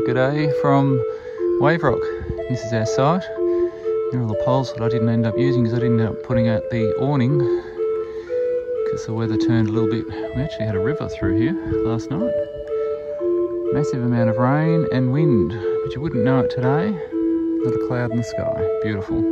G'day from Wave Rock. This is our site. There are all the poles that I didn't end up using because I didn't end up putting out the awning because the weather turned a little bit. We actually had a river through here last night. Massive amount of rain and wind, but you wouldn't know it today. Not a cloud in the sky. Beautiful.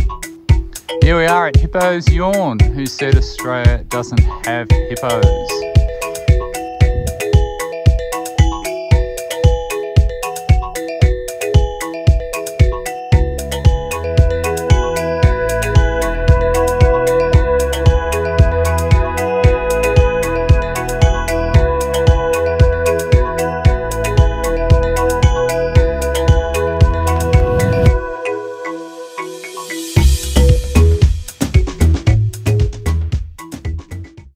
Here we are at Hippos Yawn. Who said Australia doesn't have hippos?